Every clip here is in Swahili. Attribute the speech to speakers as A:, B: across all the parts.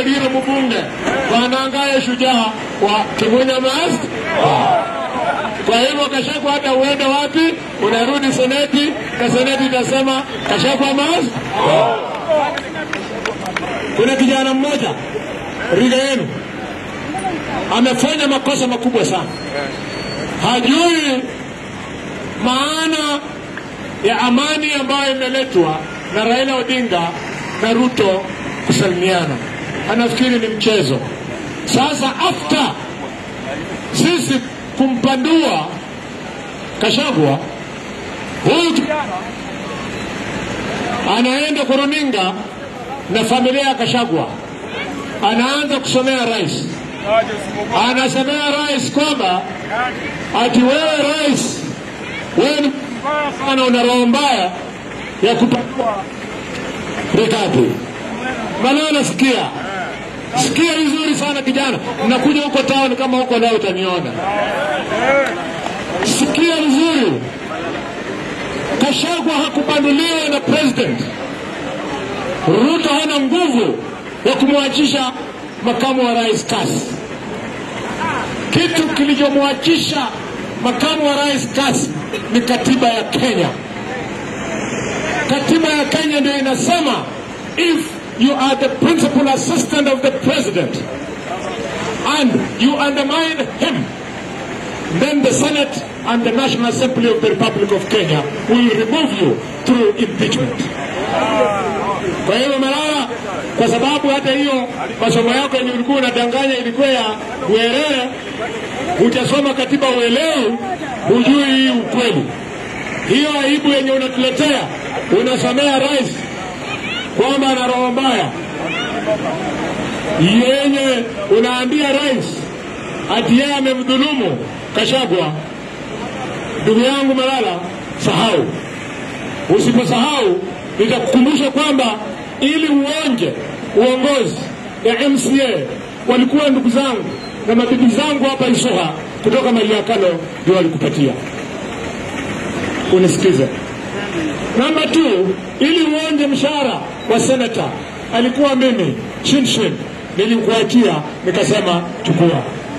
A: Odira mbunge wanangaye shujaa wa Kimunya Mast. Kwa hivyo Gachagua hata uende wapi unarudi seneti na seneti itasema Gachagua Mast. Kuna kijana mmoja Riga yenu amefanya makosa makubwa sana. Hajui maana ya amani ambayo imeletwa na Raila Odinga na Ruto kusalimiana. Anafikiri ni mchezo. Sasa after sisi kumpandua Gachagua, huyu anaenda kuruninga na familia ya Gachagua, anaanza kusomea rais. Anasemea rais kwamba ati wewe rais, wewe ni sana una roho mbaya ya kupandua Rigathi. Manana sikia vizuri sana kijana. Nakuja huko town kama huko leo utaniona. Sikia vizuri. Gachagua hakubanduliwa na president. Ruto hana nguvu ya kumwachisha makamu wa rais kasi. Kitu kilichomwachisha makamu wa rais kasi ni katiba ya Kenya. Katiba ya Kenya ndio inasema if you are the principal assistant of the president and you undermine him, then the Senate and the National Assembly of the Republic of Kenya will remove you through impeachment. Kwa hiyo Malala, kwa sababu hata hiyo masomo yako yenye ulikuwa unadanganya ilikuwa ya Bwerere, hujasoma katiba uelewe, hujui hii ukweli. Hiyo aibu yenye unatuletea, unasomea rais kwamba ana roho mbaya. Yenye unaambia rais ati yeye amemdhulumu Gachagua. Ndugu yangu Malala, sahau. Usiposahau nitakukumbusha kwamba ili uonje uongozi ya MCA walikuwa ndugu zangu na mabibi zangu hapa Isoha kutoka Mariakano ndio walikupatia. Unisikize. Namba 2, ili uonje mshahara wa senator alikuwa mimi Shinshin, nilikuachia nikasema chukua.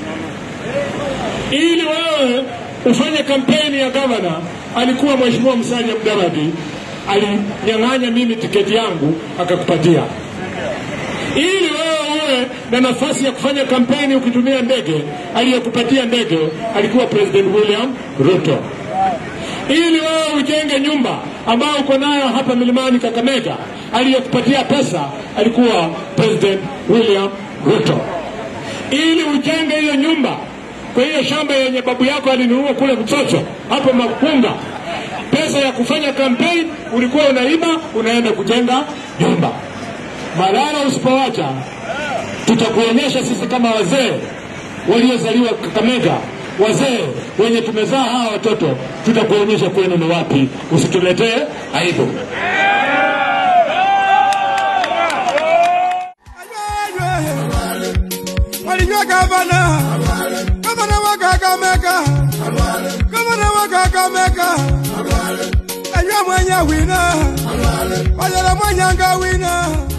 A: Ili wewe ufanye kampeni ya governor alikuwa Mheshimiwa Musalia Mudavadi, alinyang'anya mimi tiketi yangu akakupatia. Ili wewe na nafasi ya kufanya kampeni ukitumia ndege, aliyokupatia ndege alikuwa President William Ruto. Ili wewe ujenge nyumba ambayo uko nayo hapa Milimani Kakamega, aliyokupatia pesa alikuwa President William Ruto. Ili ujenge hiyo nyumba kwa hiyo shamba yenye babu yako alinunua kule Mtoto hapo Makunga, pesa ya kufanya campaign ulikuwa unaiba unaenda kujenga nyumba. Malala, usipoacha tutakuonyesha sisi kama wazee waliozaliwa Kakamega, wazee wenye tumezaa hawa watoto, tutakuonyesha kwenu ni wapi. Usituletee aibu. Gavana wa Kakamega, aywa mwenye wina, wala mwenye wina.